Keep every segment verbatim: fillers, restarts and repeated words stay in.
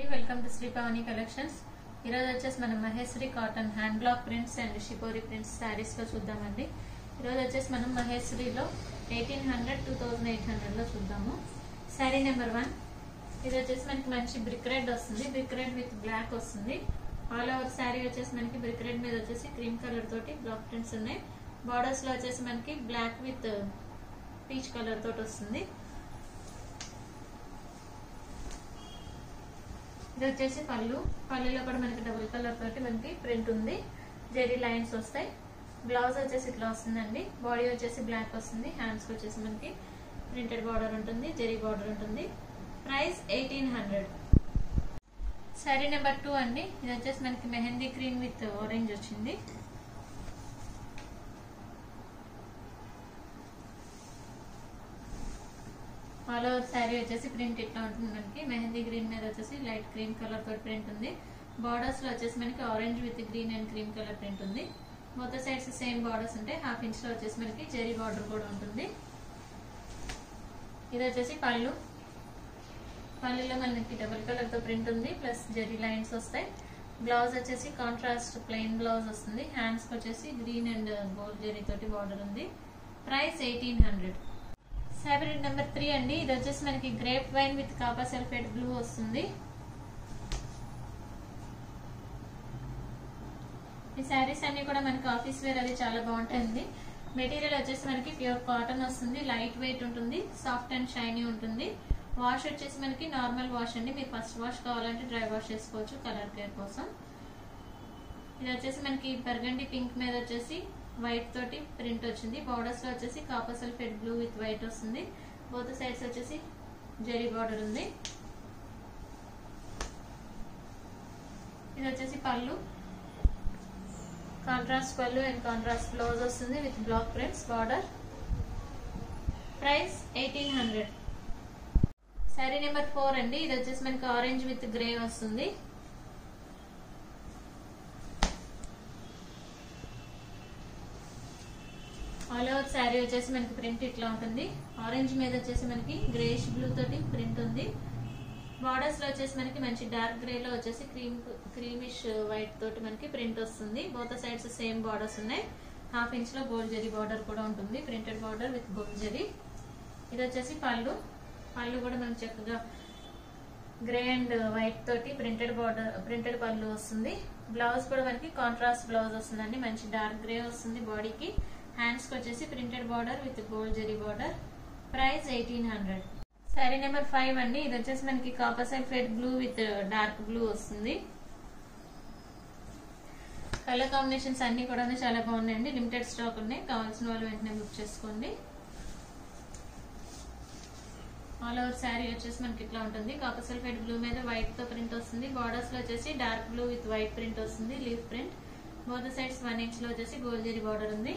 Welcome to Shri Pavani collections. ఈరోజు వచ్చేసి మనం Maheshwari cotton hand block prints and shibori prints saris లో చూద్దామండి. ఈరోజు వచ్చేసి మనం మహేశ్వరిలో eighteen hundred two thousand eight hundred లో చూద్దాము. Sari number one. ఇది వచ్చేసి మనకి మంచి బ్రిక్ రెడ్ వస్తుంది, బ్రిక్ రెడ్ విత్ బ్లాక్ వస్తుంది. ఆల్ ఓవర్ శారీ వచ్చేసి మనకి బ్రిక్ రెడ్ మీద వచ్చేసి క్రీమ్ కలర్ తోటి బ్లాక్ ప్రింట్స్ ఉన్నాయి. బార్డర్స్ లో వచ్చేసి మనకి బ్లాక్ విత్ పీచ్ కలర్ తోటి వస్తుంది. ఇది వచ్చేసి పళ్ళు, పళ్ళులో కూడా మనకి డబుల్ కలర్ తోటి మనకి ప్రింట్ ఉంది, జెరీ లైన్స్ వస్తాయి. బ్లౌజ్ వచ్చేసి ఇట్లా వస్తుందండి. బాడీ వచ్చేసి బ్లాక్ వస్తుంది, హ్యాండ్స్ వచ్చేసి మనకి ప్రింటెడ్ బార్డర్ ఉంటుంది, జెరీ బార్డర్ ఉంటుంది. Price eighteen hundred. Sari number two అండి. ఇది వచ్చేసి మనకి మెహందీ గ్రీన్ విత్ ఆరెంజ్ వచ్చింది. ఆల్ ఓవర్ శారీ వచ్చేసి ప్రింట్ ఇట్లా ఉంటుంది. మనకి మెహందీ గ్రీన్ మీద వచ్చేసి లైట్ క్రీమ్ కలర్ తోటి ప్రింట్ ఉంది. బార్డర్స్ లో వచ్చేసి మనకి orange with green and cream colour print ఉంది. మొత్తం సైడ్స్ సేమ్ బార్డర్స్ ఉంటాయి. హాఫ్ ఇంచ్ లో వచ్చేసి మనకి జెరీ బార్డర్ కూడా ఉంటుంది. ఇది వచ్చేసి పళ్ళు, పళ్ళులో మనకి డబుల్ కలర్ తో ప్రింట్ ఉంది, ప్లస్ జెరీ లైన్స్ వస్తాయి. బ్లౌజ్ వచ్చేసి కాంట్రాస్ట్ ప్లెయిన్ బ్లౌజ్ వస్తుంది. హ్యాండ్స్ వచ్చేసి గ్రీన్ అండ్ గోల్డ్ జెరీ తోటి బార్డర్ ఉంది. Price eighteen hundred. Sari number three అండి. ఇది వచ్చేసి మనకి grape wine with copper sulphate blue వస్తుంది. ఈ శారీస్ అన్ని కూడా మనకి ఆఫీస్ వేర్ అది చాలా బాగుంటుంది. మెటీరియల్ వచ్చేసి మనకి ప్యూర్ కాటన్ వస్తుంది, లైట్ వెయిట్ ఉంటుంది, సాఫ్ట్ అండ్ షైనీ ఉంటుంది. వాష్ వచ్చేసి మనకి నార్మల్ వాష్ అండి. మీరు ఫస్ట్ వాష్ కావాలంటే డ్రై వాష్ చేసుకోవచ్చు కలర్ కేర్ కోసం. ఇది వచ్చేసి మనకి బర్గండి పింక్ మీద వచ్చేసి వైట్ తోటి ప్రింట్ వచ్చింది. బార్డర్స్ లో వచ్చేసి copper sulphate blue with white వస్తుంది. బోత్ సైడ్స్ వచ్చేసి జెరీ బార్డర్ ఉంది. ఇది వచ్చేసి pallu, contrast pallu and contrast blouse వస్తుంది with black prints border. Price eighteen hundred. Sari number four అండి. ఇది వచ్చేసి మనకి ఆరెంజ్ విత్ గ్రే వస్తుంది. ఆల్ ఓవర్ శారీ వచ్చేసి మనకి ప్రింట్ ఇట్లా ఉంటుంది. ఆరెంజ్ మీద వచ్చేసి మనకి గ్రేష్ బ్లూ తోటి ప్రింట్ ఉంది. బార్డర్స్ లో వచ్చేసి మనకి మంచి డార్క్ గ్రే లో వచ్చేసి క్రీమ్ క్రీమిష్ వైట్ తోటి మనకి ప్రింట్ వస్తుంది. బోత్ సైడ్స్ సేమ్ బార్డర్స్ ఉన్నాయి. హాఫ్ ఇంచ్ లో గోల్డ్ జెరీ బార్డర్ కూడా ఉంటుంది, printed border with gold zari. ఇది వచ్చేసి పళ్ళు, పళ్ళు కూడా మనకి చక్కగా గ్రే అండ్ వైట్ తోటి ప్రింటెడ్ బార్డర్ ప్రింటెడ్ పళ్ళు వస్తుంది. బ్లౌజ్ కూడా మనకి కాంట్రాస్ట్ బ్లౌజ్ వస్తుందండి, మంచి డార్క్ గ్రే వస్తుంది బాడీకి. హ్యాండ్స్ కి వచ్చేసి printed border with gold zari border. Price eighteen hundred. Sari number five అండి. ఇది వచ్చేసి మనకి copper sulphate blue with dark blue వస్తుంది. కలర్ కాంబినేషన్స్ అన్ని కూడా చాలా బాగున్నాయండి. లిమిటెడ్ స్టాక్ ఉన్నాయి, కావాల్సిన వాళ్ళు వెంటనే బుక్ చేసుకోండి. ఆల్ ఓవర్ శారీ వచ్చేసి మనకి ఇట్లా ఉంటుంది. కాపర్ సల్ఫేట్ బ్లూ మీద వైట్ తో ప్రింట్ వస్తుంది. బార్డర్స్ లో వచ్చేసి dark blue with white print వస్తుంది, leaf print. Both sides one inch లో వచ్చేసి గోల్డ్ జెరీ బార్డర్ ఉంది.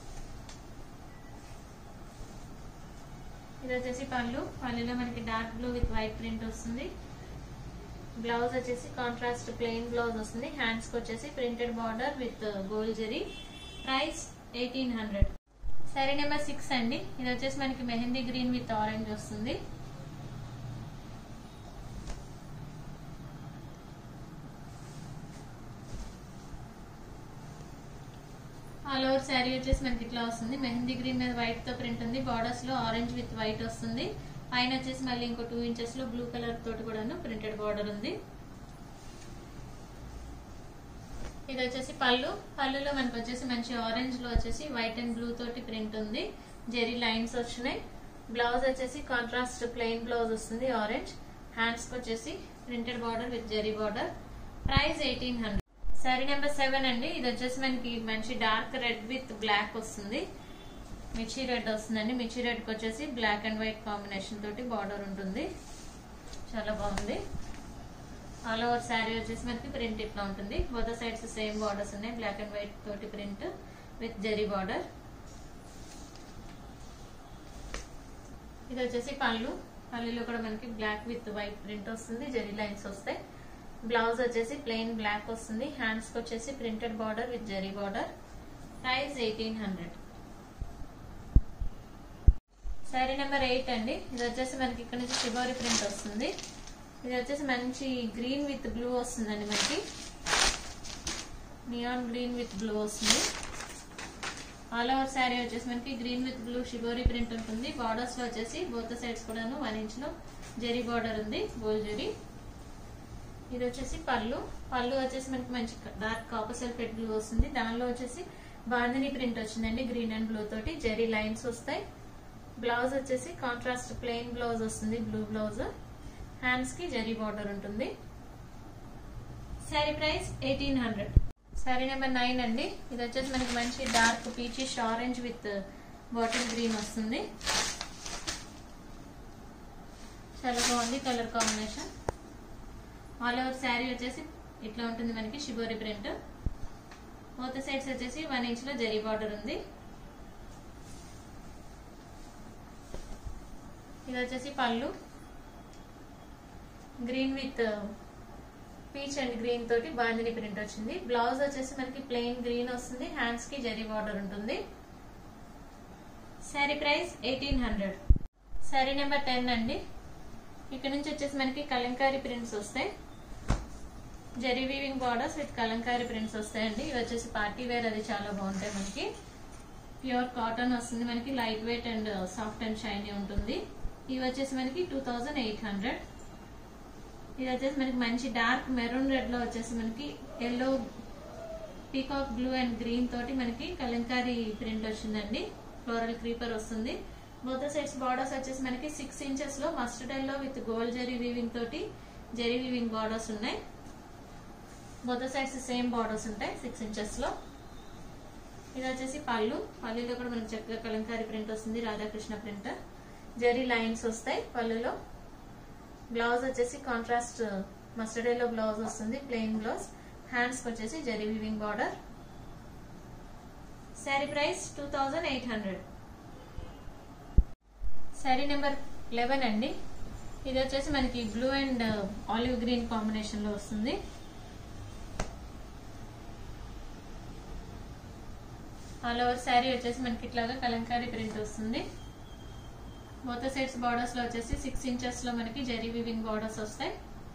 ఇది వచ్చేసి పళ్ళు, పళ్ళులో మనకి dark blue with white print వస్తుంది. బ్లౌజ్ వచ్చేసి కాంట్రాస్ట్ ప్లెయిన్ బ్లౌజ్ వస్తుంది. హ్యాండ్స్ కి వచ్చేసి printed border with gold zari. Price eighteen hundred. Sari number six అండి. ఇది వచ్చేసి మనకి మెహందీ గ్రీన్ విత్ ఆరెంజ్ వస్తుంది. ఆల్ ఓవర్ శారీ వచ్చేసి మనకి ఇట్లా వస్తుంది. మెహందీ గ్రీన్ మీద వైట్ తో ప్రింట్ ఉంది. బార్డర్స్ లో ఆరెంజ్ విత్ వైట్ వస్తుంది. పైన వచ్చేసి మళ్ళీ ఇంకో టూ ఇంచెస్ లో బ్లూ కలర్ తోటి కూడాను ప్రింటెడ్ బార్డర్ ఉంది. ఇది వచ్చేసి పళ్ళు, పళ్ళులో మనకి వచ్చేసి మంచి ఆరెంజ్ లో వచ్చేసి వైట్ అండ్ బ్లూ తోటి ప్రింట్ ఉంది, జెరీ లైన్స్ వచ్చినాయి. బ్లౌజ్ వచ్చేసి కాంట్రాస్ట్ ప్లెయిన్ బ్లౌజ్ వస్తుంది ఆరెంజ్. హ్యాండ్స్ కి వచ్చేసి printed border with zari border. Price eighteen hundred. Sari number seven అండి. ఇది వచ్చేసి మనకి మంచి డార్క్ రెడ్ విత్ బ్లాక్ వస్తుంది, మిర్చి రెడ్ వస్తుందండి. మిర్చి రెడ్ కి వచ్చేసి బ్లాక్ అండ్ వైట్ కాంబినేషన్ తోటి బార్డర్ ఉంటుంది, చాలా బాగుంది. ఆల్ ఓవర్ శారీ వచ్చేసి మనకి ప్రింట్ ఇట్లా ఉంటుంది. బోత్ సైడ్స్ సేమ్ బార్డర్స్ ఉన్నాయి, బ్లాక్ అండ్ వైట్ తోటి ప్రింట్ విత్ జెరీ బార్డర్. ఇది వచ్చేసి పళ్ళు, పళ్ళులో కూడా మనకి బ్లాక్ విత్ వైట్ ప్రింట్ వస్తుంది, జెరీ లైన్స్ వస్తాయి. బ్లౌజ్ వచ్చేసి ప్లెయిన్ బ్లాక్ వస్తుంది. హ్యాండ్స్ కి వచ్చేసి printed border with zari border. Price eighteen hundred. Sari number eight అండి. ఇది వచ్చేసి మనకి ఇక్కడ నుంచి షిబోరి ప్రింట్ వస్తుంది. ఇది వచ్చేసి మంచి గ్రీన్ విత్ బ్లూ వస్తుందండి, మనకి నియాన్ గ్రీన్ విత్ బ్లూ వస్తుంది. ఆల్ ఓవర్ శారీ వచ్చేసి మనకి green with blue shibori print ఉంటుంది. బార్డర్స్ లో వచ్చేసి బోత్ సైడ్స్ కూడాను వన్ ఇంచ్ లో జరీ బార్డర్ ఉంది, గోల్డ్ జరీ. ఇది వచ్చేసి పళ్ళు. పళ్ళు వచ్చేసి మనకి మంచి డార్క్ కాపర్ సల్ఫేట్ బ్లూ వస్తుంది. దానిలో వచ్చేసి బాందిని ప్రింట్ వచ్చిందండి, గ్రీన్ అండ్ బ్లూ తోటి జరీ లైన్స్ వస్తాయి. బ్లౌజ్ వచ్చేసి కాంట్రాస్ట్ ప్లెయిన్ బ్లౌజ్ వస్తుంది, బ్లూ బ్లౌజ్. హ్యాండ్స్ కి జరీ బార్డర్ ఉంటుంది. Sari price eighteen hundred. Sari number nine అండి. ఇది వచ్చేసి మనకి మంచి dark peachish orange with bottle green వస్తుంది. చాలా బాగుంది colour combination. All over sari వచ్చేసి ఇట్లా ఉంటుంది మనకి షిబోరి ప్రింట్. బోత్ సైడ్స్ వచ్చేసి వన్ ఇంచ్ లో జరీ బార్డర్ ఉంది. ఇది వచ్చేసి పళ్ళు, green with peach and green తోటి బాందిని ప్రింట్ వచ్చింది. బ్లౌజ్ వచ్చేసి మనకి ప్లెయిన్ గ్రీన్ వస్తుంది. హ్యాండ్స్ కి జరీ బార్డర్ ఉంటుంది. Sari price eighteen hundred. Sari number ten అండి. ఇక్కడ నుంచి వచ్చేసి మనకి కలంకారీ ప్రింట్స్ వస్తాయి. Zari weaving borders with kalamkari prints వస్తాయండి. ఇవి వచ్చేసి పార్టీ వేర్, అది చాలా బాగుంటాయి. మనకి ప్యూర్ కాటన్ వస్తుంది. మనకి light weight and soft and shiny ఉంటుంది. ఇవి వచ్చేసి మనకి టూ థౌజండ్ ఎయిట్ హండ్రెడ్. ఇది వచ్చేసి మనకి మంచి డార్క్ మెరూన్ రెడ్ లో వచ్చేసి మనకి yellow peacock blue and green తోటి మనకి కలంకారీ ప్రింట్ వచ్చిందండి. ఫ్లోరల్ క్రీపర్ వస్తుంది. బోత్ సైడ్స్ బార్డర్స్ వచ్చేసి మనకి సిక్స్ ఇంచెస్ లో mustard yellow with gold zari weaving తోటి జరీ వీవింగ్ బార్డర్స్ ఉన్నాయి. బోత్ సైడ్స్ సేమ్ బార్డర్స్ ఉంటాయి సిక్స్ ఇంచెస్ లో. ఇది వచ్చేసి పళ్ళు. పళ్ళులో కూడా మనకి చక్కగా కలంకారీ ప్రింట్ వస్తుంది, రాధాకృష్ణ ప్రింట్. జరీ లైన్స్ వస్తాయి పళ్ళులో. బ్లౌజ్ వచ్చేసి కాంట్రాస్ట్ మస్టర్డ్ ఎల్లో బ్లౌజ్ వస్తుంది, ప్లెయిన్ బ్లౌజ్. హ్యాండ్స్ వచ్చేసి zari weaving border. Sari price two thousand eight hundred. Sari number eleven అండి. ఇది వచ్చేసి మనకి blue and olive green combination లో వస్తుంది. ఆల్ ఓవర్ శారీ వచ్చేసి మనకి ఇట్లాగా కలంకారీ ప్రింట్ వస్తుంది. బోత్ సైడ్స్ బార్డర్స్ లో వచ్చేసి సిక్స్ ఇంచెస్ లో మనకి జరీ వీవింగ్ బార్డర్స్ వస్తాయి.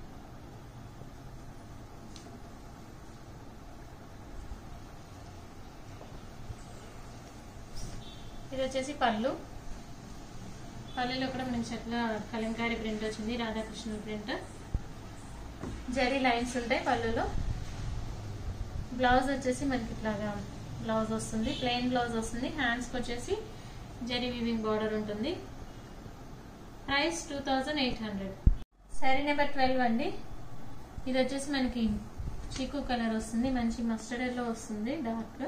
ఇది వచ్చేసి పళ్ళు. పళ్ళులో కూడా మనకి చక్కగా కలంకారీ ప్రింట్ వచ్చింది, రాధాకృష్ణ ప్రింట్. జరీ లైన్స్ ఉంటాయి పళ్ళులో. బ్లౌజ్ వచ్చేసి మనకి ఇట్లాగా బ్లౌజ్ వస్తుంది, ప్లెయిన్ బ్లౌజ్ వస్తుంది. హ్యాండ్స్ వచ్చేసి జరీ వీవింగ్ బార్డర్ ఉంటుంది. Price two thousand eight hundred. Sari number twelve అండి. ఇది వచ్చేసి మనకి చీకు కలర్ వస్తుంది, మంచి మస్టర్డ్ ఎల్లో వస్తుంది డార్క్.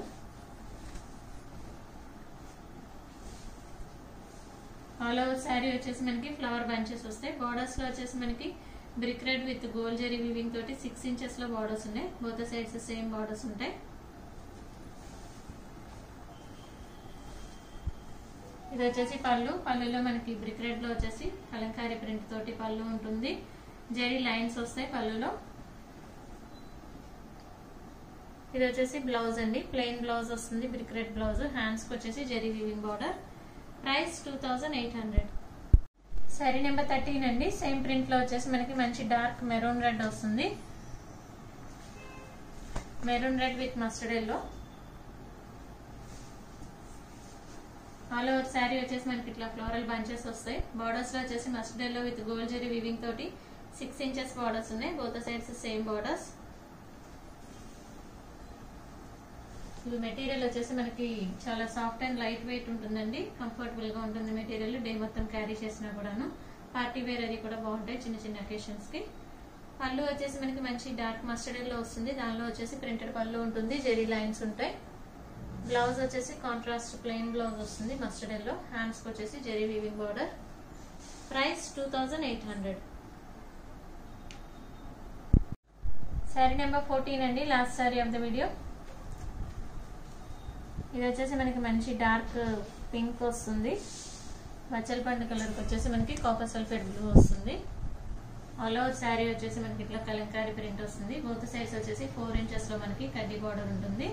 ఆల్ ఓవర్ శారీ వచ్చేసి మనకి ఫ్లవర్ బంచెస్ వస్తాయి. బార్డర్స్ లో వచ్చేసి మనకి brick red with gold zari weaving తోటి సిక్స్ ఇంచెస్ లో బార్డర్స్ ఉన్నాయి. బోత్ సైడ్స్ సేమ్ బార్డర్స్ ఉంటాయి. ఇది వచ్చేసి పళ్ళు. పళ్ళులో మనకి బ్రిక్ రెడ్ లో వచ్చేసి కలంకారీ ప్రింట్ తోటి పళ్ళు ఉంటుంది. జరీ లైన్స్ వస్తాయి పళ్ళులో. ఇది వచ్చేసి బ్లౌజ్ అండి, ప్లెయిన్ బ్లౌజ్ వస్తుంది, బ్రిక్ రెడ్ బ్లౌజ్. హ్యాండ్స్ కి వచ్చేసి zari weaving border. Price two thousand eight hundred. Sari number thirteen అండి. సేమ్ ప్రింట్ లో వచ్చేసి మనకి మంచి డార్క్ మెరూన్ రెడ్ వస్తుంది. Maroon red with mustard yellow. All over sari వచ్చేసి మనకి ఇట్లా ఫ్లోరల్ బంచెస్ వస్తాయి. బార్డర్స్ లో వచ్చేసి mustard yellow with gold zari weaving తోటి సిక్స్ ఇంచెస్ బార్డర్స్ ఉన్నాయి. Both sides same borders. ఇది మెటీరియల్ వచ్చేసి మనకి చాలా సాఫ్ట్ అండ్ లైట్ వెయిట్ ఉంటుందండి. కంఫర్టబుల్ గా ఉంటుంది మెటీరియల్. డే మొత్తం క్యారీ చేసినా కూడాను. పార్టీ వేర్ అది కూడా బాగుంటాయి చిన్న చిన్న అకేషన్స్ కి. పళ్ళు వచ్చేసి మనకి మంచి డార్క్ మస్టర్డ్ ఎల్లో వస్తుంది. దానిలో వచ్చేసి ప్రింటెడ్ పళ్ళు ఉంటుంది, జరీ లైన్స్ ఉంటాయి. బ్లౌజ్ వచ్చేసి కాంట్రాస్ట్ ప్లెయిన్ బ్లౌజ్ వస్తుంది మస్టర్డ్ ఎల్లో. హ్యాండ్స్ వచ్చేసి zari weaving border. Price two thousand eight hundred. Sari number fourteen అండి, last sari of the video. ఇది వచ్చేసి మనకి మంచి డార్క్ పింక్ వస్తుంది. బచ్చల పండు కలర్ వచ్చేసి మనకి కాపర్ సల్ఫేట్ బ్లూ వస్తుంది. ఆల్ ఓవర్ శారీ వచ్చేసి మనకి ఇట్లా కలంకారీ ప్రింట్ వస్తుంది. బోత్ సైడ్స్ వచ్చేసి ఫోర్ ఇంచెస్ లో మనకి కడ్డీ బార్డర్ ఉంటుంది.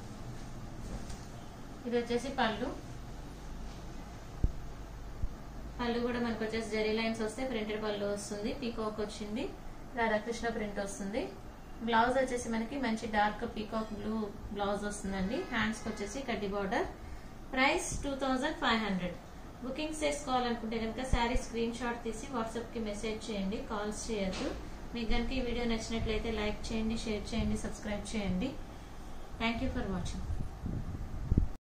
ఇది వచ్చేసి పళ్ళు. పళ్ళు కూడా మనకు వచ్చేసి జరీ లైన్స్ వస్తే ప్రింటెడ్ పళ్ళు వస్తుంది. పీకాక్ వచ్చింది, రాధాకృష్ణ ప్రింట్ వస్తుంది. బ్లౌజ్ వచ్చేసి మనకి మంచి డార్క్ పీకాక్ బ్లూ బ్లౌజ్ వస్తుందండి. హ్యాండ్స్ కి వచ్చేసి కడ్డీ border. Price two thousand five hundred. Bookings చేసుకోవాలనుకుంటే కనుక శారీ స్క్రీన్ షాట్ తీసి వాట్సాప్ కి మెసేజ్ చేయండి, కాల్స్ చేయొద్దు. మీకు కనుక ఈ వీడియో నచ్చినట్లయితే లైక్ చేయండి, షేర్ చేయండి, సబ్స్క్రైబ్ చేయండి. Thank you for watching.